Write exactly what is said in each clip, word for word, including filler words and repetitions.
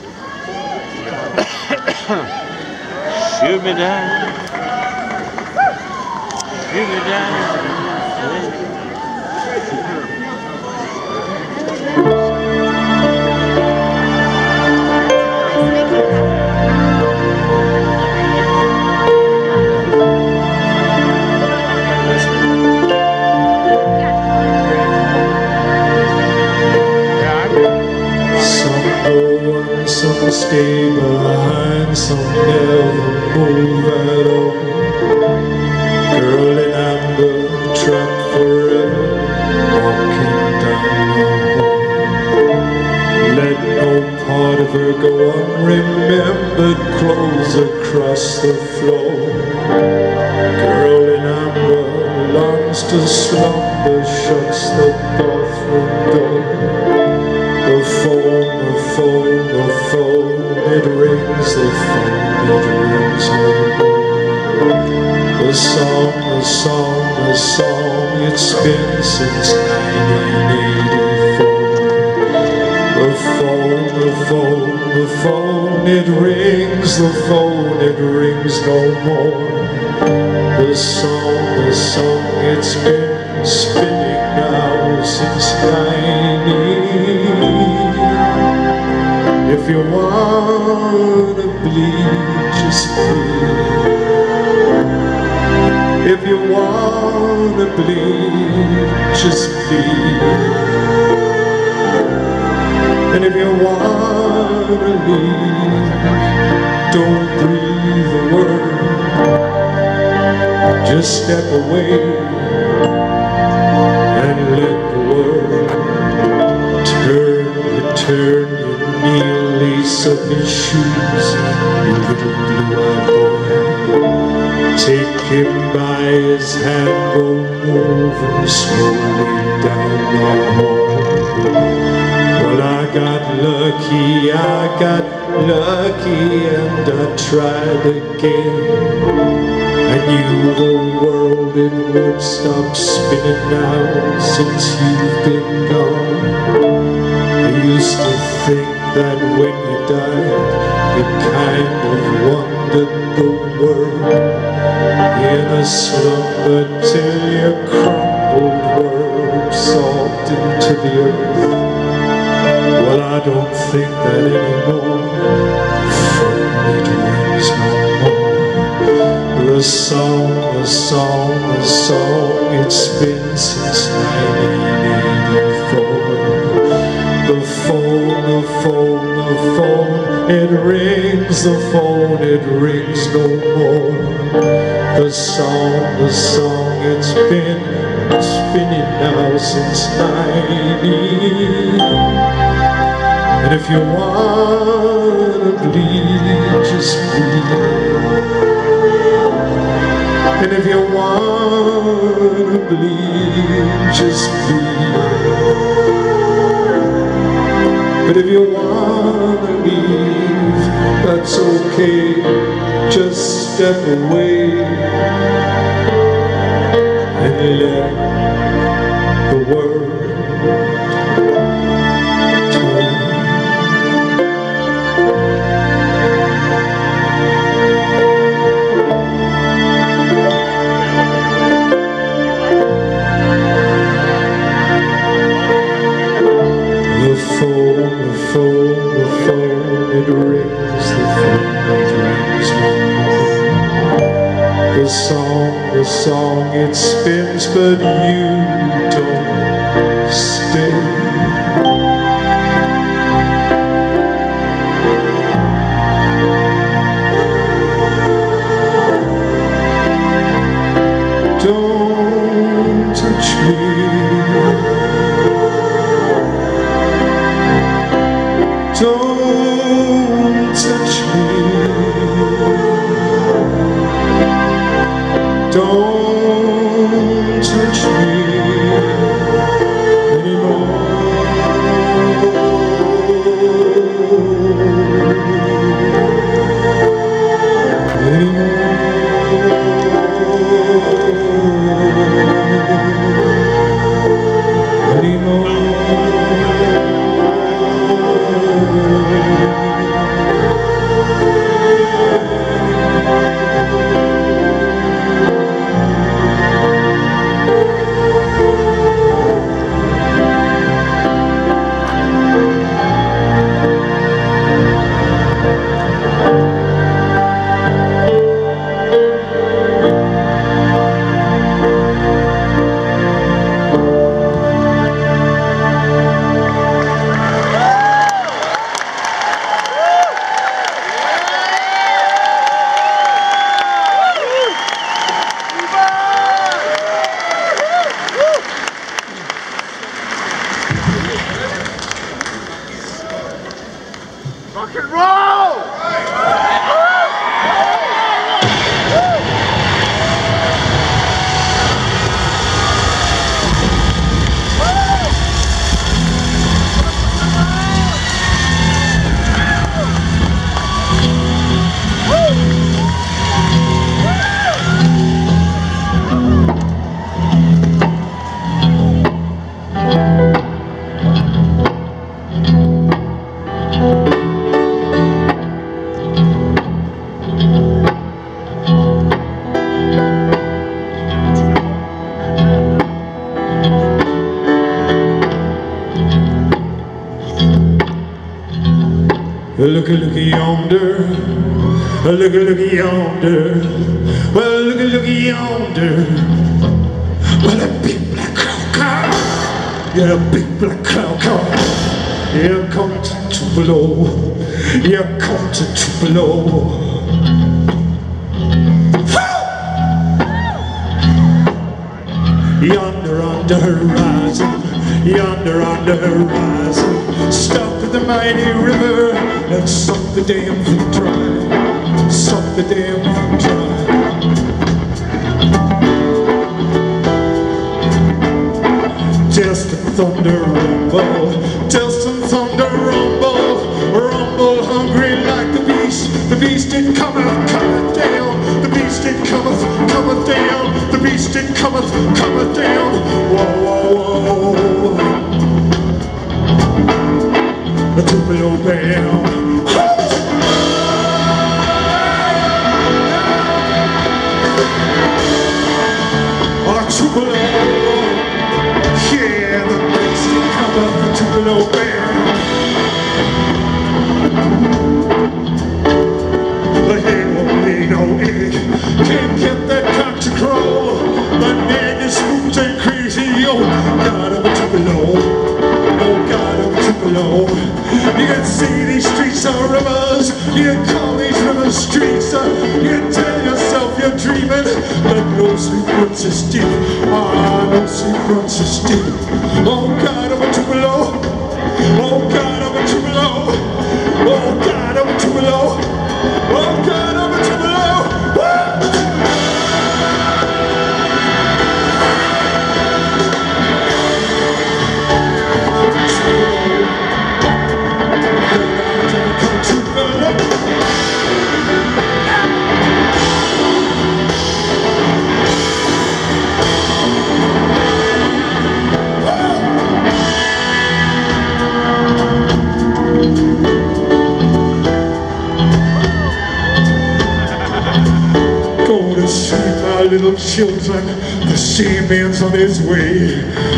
Shoot me down. Shoot me down. Some stay behind, some never move at all. Girl in amber, trapped forever, walking down the hall. Let no part of her go unremembered, clothes across the floor. Girl in amber longs to slumber, shuts the bathroom door. The phone, the phone, the phone, it rings, the phone, it rings no more. The song, the song, the song, it's been since nineteen eighty-four. The phone, the phone, the phone, it rings, the phone, it rings no more. The song, the song, it's been spinning now since nineteen. If you wanna bleed, just bleed. If you wanna bleed, just bleed. And if you wanna leave, don't breathe a word. Just step away and let the world turn you, turn you. Kneel, lace up his shoes, you little blue-eyed boy. Take him by his hand, go moving slowly down the hall. Well, I got lucky, I got lucky, and I tried again. I knew the world, it would stop spinning now since you've been gone. I used to think that when you died, you kind of wandered the world in a slumber till you crumbled, were absorbed into the earth. Well, I don't think that anymore. From it rings no more. The song, the song, the song, it's been since nineteen eighty-four. The phone, the phone, the phone, it rings, the phone, it rings no more. The song, the song, it's been spinning now since nineteen. And if you wanna bleed, just bleed. And if you wanna bleed, just bleed. But if you wanna leave, that's okay, just step away and let the world turn. The phone, the phone, the phone, it rings, the phone, it rings no more. The song, the song, it spins, but you don't stay. Don't touch me. Don't touch me. Don't touch me. rock and roll! Looky, looky yonder, looky, looky yonder, well, looky, looky yonder, well, a big black cloud car, yeah, a big black cloud car, yeah, come to Tupelo, yeah, come to Tupelo. Yonder on the horizon, yonder on the horizon, stop at the mighty river and suck the damn thing dry, suck the damn thing dry. Just a thunder rumble, just a thunder rumble, rumble hungry like the beast, the beast it cometh, cometh down, the beast it cometh, cometh down, the beast it cometh, cometh down, whoa, whoa, whoa. The Tupelo band. Oh, Tupelo, yeah, the beast it cometh, the Tupelo band. The hen won't lay no egg, can't get that cock to crow. The nag is spooked and crazy, oh God of a Tupelo, oh God of a Tupelo. You can see these streets are rivers, you can call these rivers streets, uh, you can tell yourself you're dreaming, but no sleep runs as deep, ah, no sleep runs as deep. Oh God of a Tupelo, oh God of a Tupelo, oh God of a Tupelo, oh God of a Tupelo, woo! Little children, the seaman's on his way.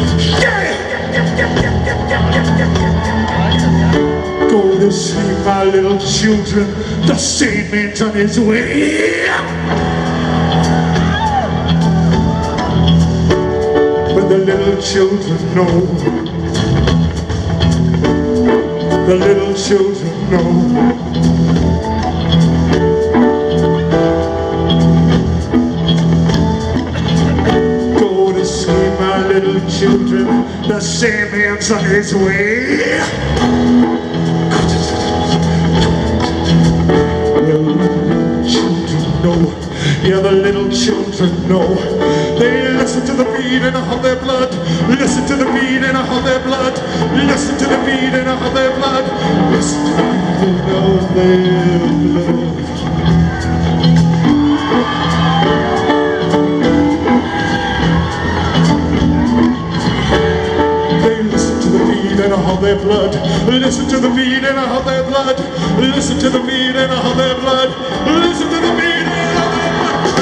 Go to sleep, my little children, the seaman's on his way. But the little children know, the little children know. Little children, the Sandman's on his way. Well, the children know, yeah, the little children know. They listen to the beating of their blood, listen to the beating of their blood, listen to the beating of their blood, listen to the beating of their blood. Of their blood, listen to the beating of their blood, listen to the beating of their blood, listen to the beating of their blood.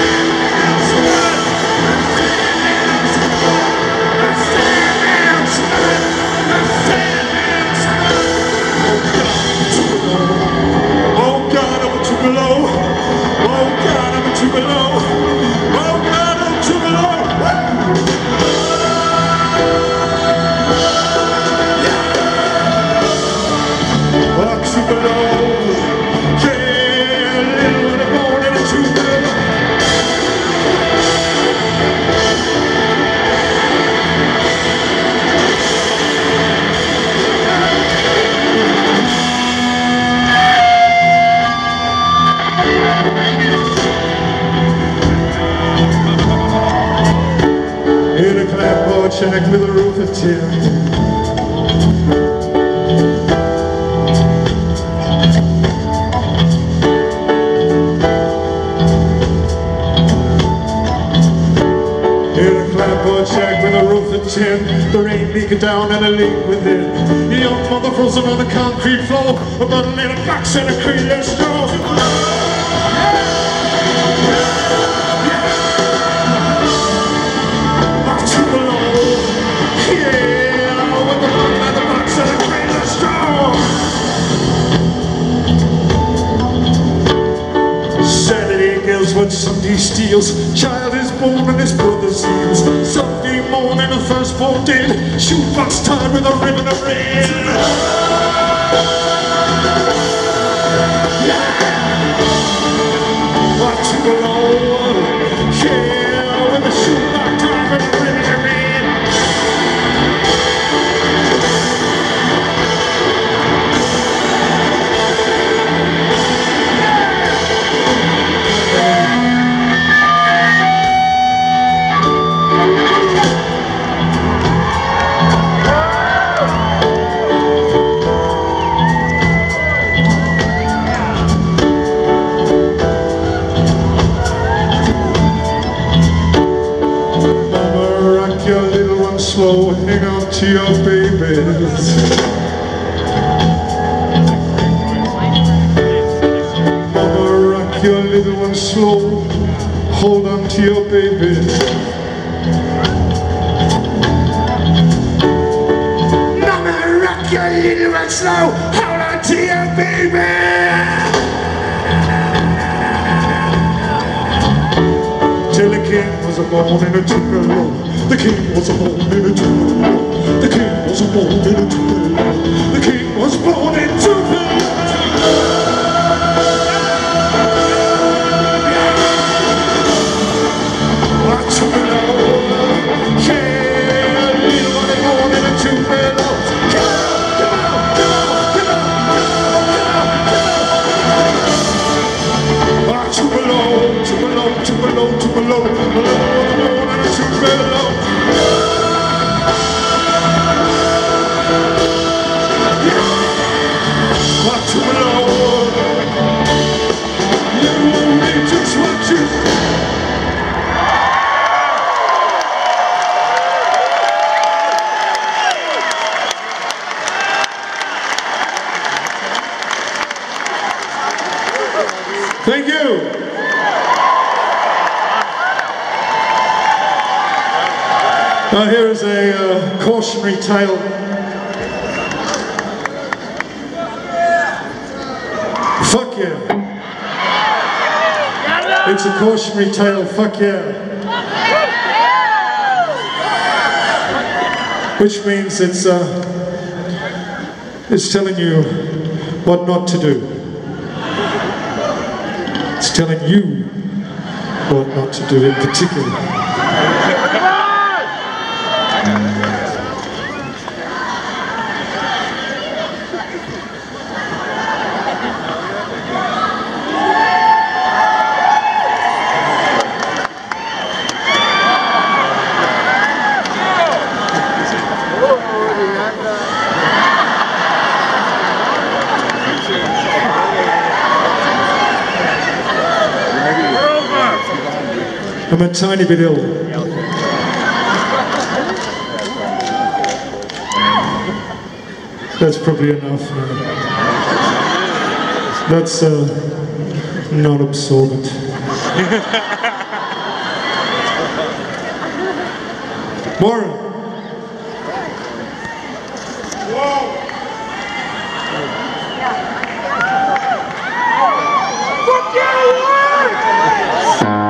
Oh God, I'm a Tupelo, oh God, I'm a Tupelo, oh God, I'm a Tupelo. tin. In a clapboard shack with a roof of tin, the rain leaking down and a leak within. The young mother frozen on the concrete floor, a bundle in a box and a creeless straw. Back to below, yeah, with the bundle in the box and a creeless straw. Saturday girls what Sunday steals. Child is born and his brother seals. Sunday morning the firstborn dead. Shoebox tied with a ribbon of red. What to below? Yeah, with a shoebox tied with a ribbon of red. Slow, hang on to your babies. Mama, rock your little one slow, hold on to your babies. Mama, rock your little one slow, hold on to your babies. Till the king was born in a tupelo. The king was born in a tupelo. The king was born in a tupelo. The king was born in Tupelo. A Tupelo, yeah, little one born in a Tupelo. Come on, come on, come on, come on, come on. A Tupelo, Tupelo, Tupelo, Tupelo, Tupelo, Tupelo. What to below? You only just what you. Thank you. Now here is a uh, cautionary tale. Fuck yeah. It's a cautionary tale, fuck yeah. Which means it's uh, it's telling you what not to do. It's telling you what not to do in particular. I'm a tiny bit ill. That's probably enough. That's uh, not absorbent. Warren. Whoa. Fuck yeah, Warren!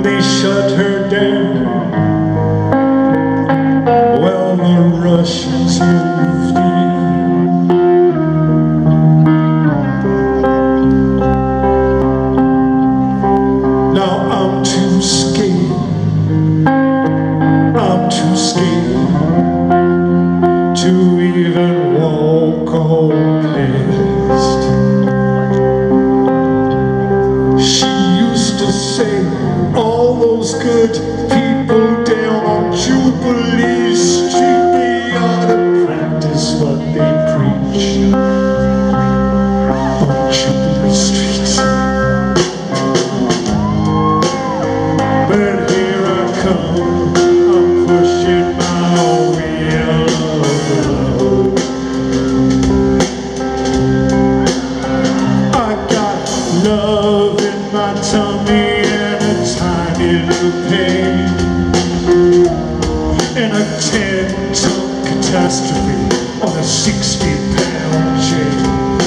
they shut her down. Well, the Russians moved in. Now I'm too scared, I'm too scared to even walk on past. She used to say, all those good people down on Jubilee Street, they ought to practice what they preach on Jubilee Street. But here I come, I'm pushing my wheel of love. I got love in my tummy and a tiny little pain, and a ten-ton catastrophe on a sixty-pound chain.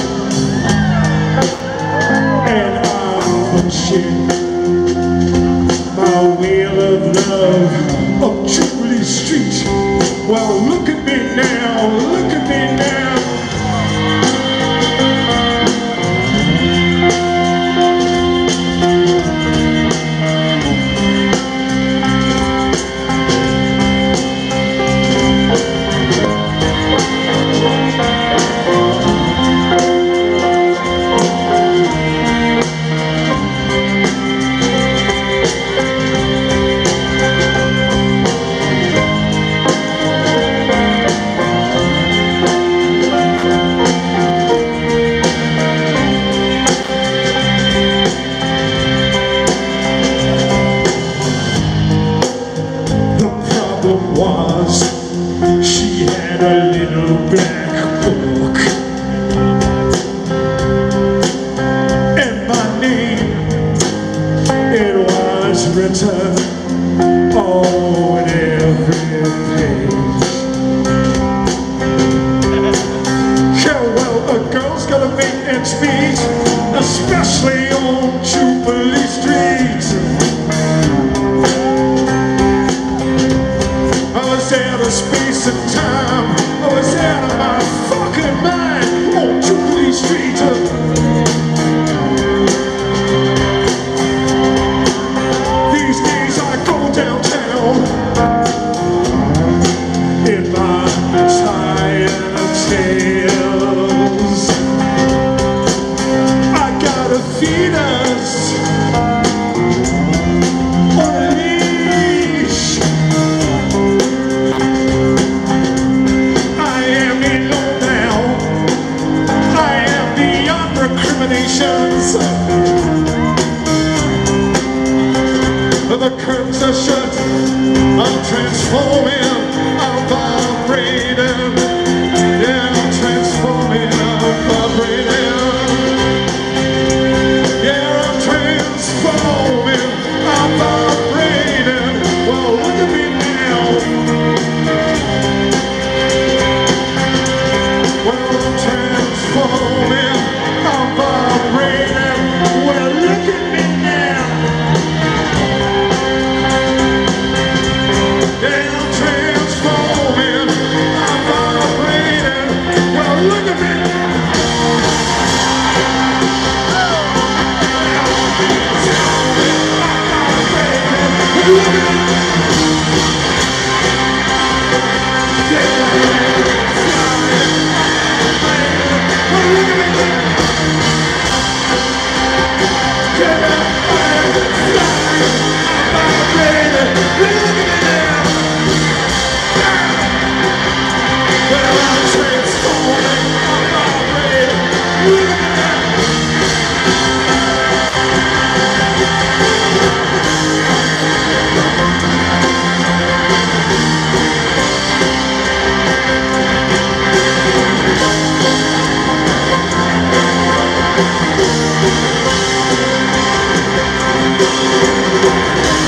And I'm pushing my wheel of love up Jubilee Street. Well, look at me now, look at me now. Was she had a little black book, and my name, it was written on every page. Yeah, well, a girl's gotta make ends meet, especially on Jubilee Street. I was out of space and time, I was out of my fucking mind on Jubilee Street. These days I go downtown in my tired tails. I gotta feed us on a leash. The curtains are shut, I'm transforming, I'm vibrating. Yeah, I'm transforming, I'm vibrating. Yeah, I'm transforming, I'm vibrating. Well, look at me now. Well, I'm transforming, I'm vibrating. Well, look at me now. We'll be right back.